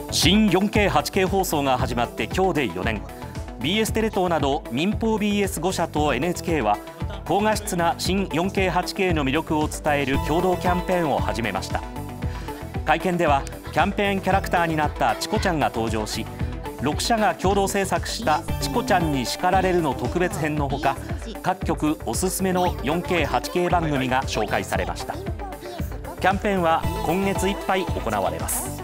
新 4K8K 放送が始まって今日で4年。 BS テレ東など民放 BS5 社と NHK は高画質な新 4K8K の魅力を伝える共同キャンペーンを始めました。会見ではキャンペーンキャラクターになったチコちゃんが登場し、6社が共同制作した「チコちゃんに叱られる」の特別編のほか、各局おすすめの 4K8K 番組が紹介されました。キャンペーンは今月いっぱい行われます。